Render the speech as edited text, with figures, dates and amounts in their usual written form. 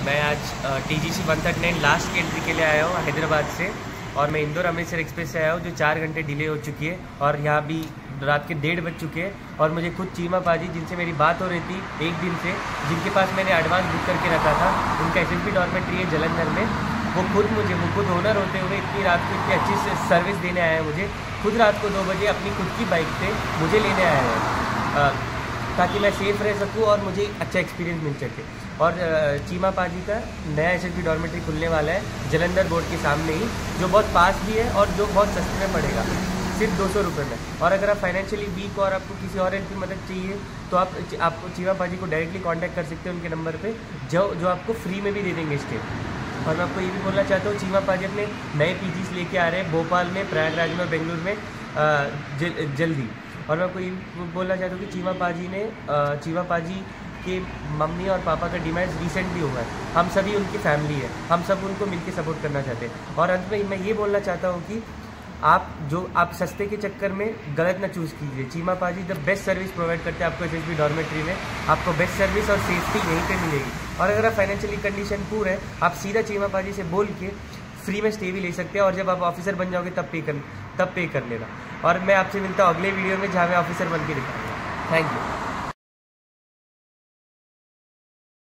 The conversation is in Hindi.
मैं आज TGC 139 लास्ट की एंट्री के लिए आया हूँ हैदराबाद से, और मैं इंदौर अमृतसर एक्सप्रेस से आया हूँ जो 4 घंटे डिले हो चुकी है, और यहाँ भी रात के 1:30 बज चुके हैं। और मुझे खुद चीमा पाजी, जिनसे मेरी बात हो रही थी एक दिन से, जिनके पास मैंने एडवांस बुक करके रखा था, उनका SSB डॉर्मेट्री है जलंधर में, वो खुद ओनर होते हुए इतनी रात को इतनी अच्छी सर्विस देने आए हैं मुझे। खुद रात को 2 बजे अपनी खुद की बाइक पे मुझे लेने आए हैं ताकि मैं सेफ़ रह सकूं और मुझे अच्छा एक्सपीरियंस मिल सके। और चीमा पाजी का नया SSB डॉर्मेट्री खुलने वाला है जलंधर बोर्ड के सामने ही, जो बहुत पास भी है और जो बहुत सस्ते में पड़ेगा, सिर्फ 200 रुपये में। और अगर आप फाइनेंशियली वीक और आपको किसी और हेल्प की मदद चाहिए तो आपको चीमा पाजी को डायरेक्टली कांटेक्ट कर सकते हैं उनके नंबर पे, जो आपको फ्री में भी दे देंगे स्टे। और मैं आपको ये भी बोलना चाहता हूँ, चीमा पाजी अपने नए PGs लेके आ रहे हैं भोपाल में, प्रयागराज में और बेंगलुरु में जल्दी। और मैं आपको ये बोलना चाहता हूँ कि चीमा पाजी के मम्मी और पापा का डिमांड रिसेंटली हुआ है। हम सभी उनकी फैमिली है, हम सब उनको मिलकर सपोर्ट करना चाहते हैं। और अंत में मैं ये बोलना चाहता हूँ कि आप सस्ते के चक्कर में गलत ना चूज़ कीजिए। चीमा पाजी द बेस्ट सर्विस प्रोवाइड करते हैं आपको SSB डॉर्मेट्री में। आपको बेस्ट सर्विस और सेफ्टी यहीं पे मिलेगी। और अगर आप फाइनेंशियली कंडीशन पूर है, आप सीधा चीमा पाजी से बोल के फ्री में स्टे भी ले सकते हैं, और जब आप ऑफिसर बन जाओगे तब पे कर लेना। और मैं आपसे मिलता हूँ अगले वीडियो में, जहाँ मैं ऑफिसर बन के दिखाऊंगा। Thank you.